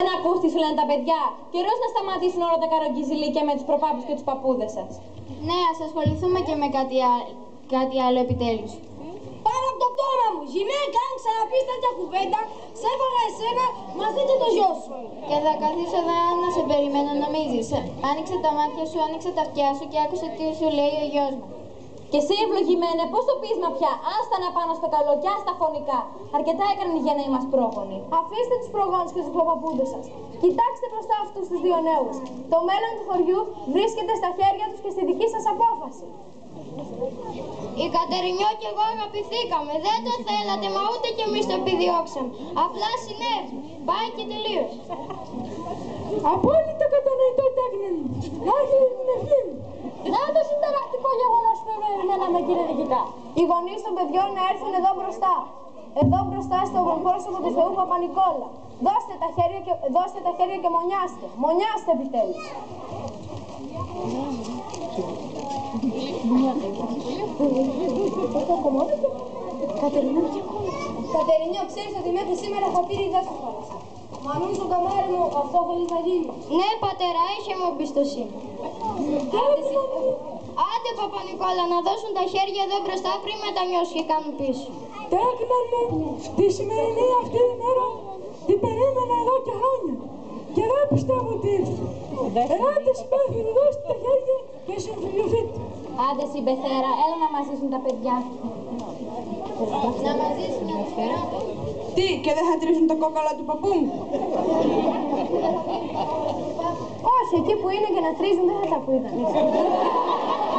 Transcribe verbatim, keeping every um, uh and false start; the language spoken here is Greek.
Δεν ακούς τι σου λένε τα παιδιά. Καιρός να σταματήσουν όλα τα καρογκιζιλίκια με τους προπάπους και τους παππούδες σας. Ναι, ας ασχοληθούμε και με κάτι, α... κάτι άλλο επιτέλους. Πάρα από το πτώμα μου! Γυναίκα, αν ξαναπείς τέτοια κουβέντα, σε έφαγα εσένα μαζί και το γιο σου. Και θα καθίσω εδώ να σε περιμένω, νομίζεις. Άνοιξε τα μάτια σου, άνοιξε τα αυτιά σου και άκουσε τι σου λέει ο γιος μου. Και εσύ ευλογημένε, πώς το πείσμα πια, άστα να πάνω στο καλό και άστα φωνικά. Αρκετά έκαναν οι γενναίοι μας πρόγονοι. Αφήστε τους προγόνους και τους προπαππούδες σας. Κοιτάξτε μπροστά αυτούς τους δύο νέους. Το μέλλον του χωριού βρίσκεται στα χέρια τους και στη δική σας απόφαση. Η Κατερινιό και εγώ αγαπηθήκαμε. Δεν το θέλατε, μα ούτε κι εμείς το επιδιώξαμε. Απλά συνέβη. Πάει και τελείωσε. Απόλυτα κατανοητό, Τέκνεν. Άρχιε την ευθύνη. Να το συνταρακτικό γεγονός που περιμέναμε, κύριε Δικητά. Οι γονείς των παιδιών να έρθουν εδώ μπροστά. Εδώ μπροστά στο πρόσωπο του Θεού Παπα-Νικόλα. Δώστε τα χέρια και, δώστε τα χέρια και μονιάστε. Μονιάστε επιτέλους. Κατερινιό, ξέρεις ότι μέχρι σήμερα χατήρι δεν σου χώρισα. Μανούσο καμάρι μου, αυτό θέλεις να γίνει. Ναι, πατέρα, είχε μου εμπιστοσύνη. Άντε, Παπα-Νικόλα, να δώσουν τα χέρια εδώ μπροστά πριν μετανιώσουν και κάνουν πίσω. Τέκνα μου, τη σημερινή αυτή ημέρα την περίμενα εδώ και χρόνια. Και δεν πιστεύω ότι ήρθε. Ελάτε συμπέθεροι, δώστε τα χέρια και συμφιλειωθείτε. Άντε συμπεθέρα, έλα να μας ζήσουν τα παιδιά. Να μας ζήσουν να τους φεράμε. Τι, και δεν θα τρίζουν τα κόκαλα του παππού μου. Όχι, εκεί που είναι και να τρίζουν δεν θα τα ακούγανε.